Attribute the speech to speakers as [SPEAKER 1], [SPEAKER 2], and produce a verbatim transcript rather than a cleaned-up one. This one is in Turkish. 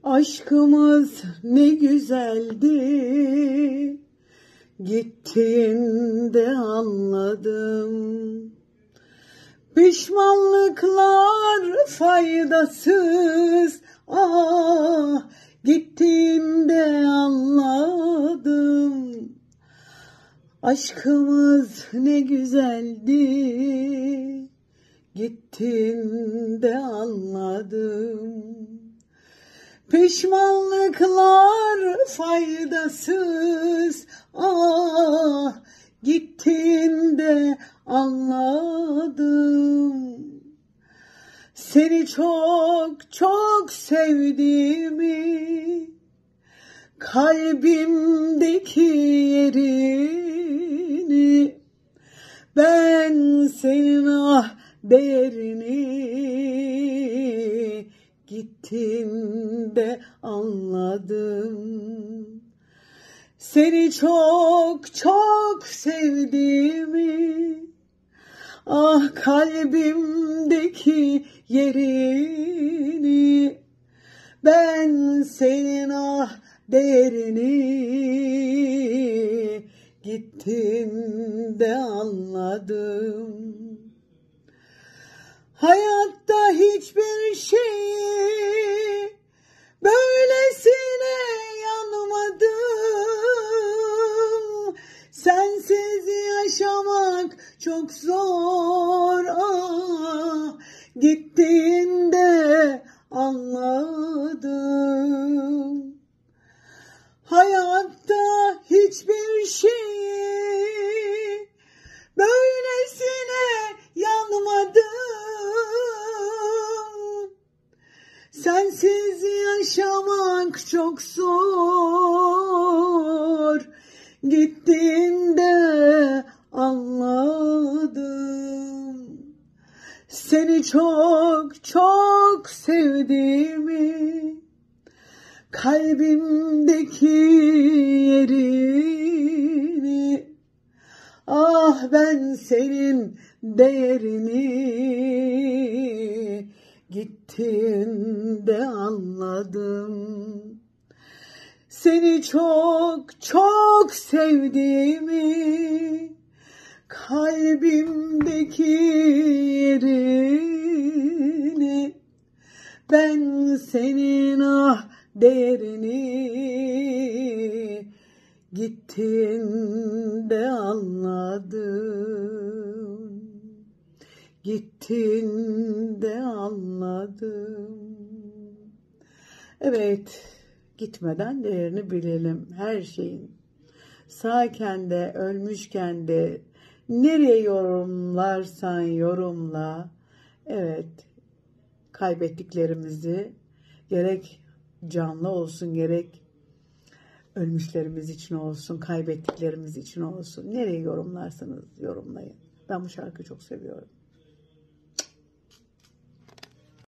[SPEAKER 1] Aşkımız ne güzeldi, gittiğinde anladım. Pişmanlıklar faydasız, ah gittiğinde anladım. Aşkımız ne güzeldi, gittiğinde anladım. Pişmanlıklar faydasız, ah gittiğinde anladım. Seni çok çok sevdiğimi, kalbimdeki yerini, ben senin ah değerini gittiğinde anladım. Seni çok çok sevdiğimi, ah kalbimdeki yerini, ben senin ah değerini gittiğinde anladım. Hayatta hiçbir şeyi böylesine yanmadım. Sensiz yaşamak çok zor, ah gittiğinde anladım. Hayatta hiçbir şeyi böylesine yanmadım. Sensiz yaşamak çok zor, gittiğinde anladım. Seni çok çok sevdiğimi, kalbimdeki yerini, ah ben senin değerini gittiğinde anladım. Seni çok çok sevdiğimi, kalbimdeki yerini, ben senin ah değerini gittiğinde anladım. Gittiğinde anladım. Evet, gitmeden değerini bilelim her şeyin. Sağken de ölmüşken de nereye yorumlarsan yorumla. Evet, kaybettiklerimizi gerek canlı olsun gerek ölmüşlerimiz için olsun, kaybettiklerimiz için olsun. Nereye yorumlarsanız yorumlayın. Ben bu şarkıyı çok seviyorum.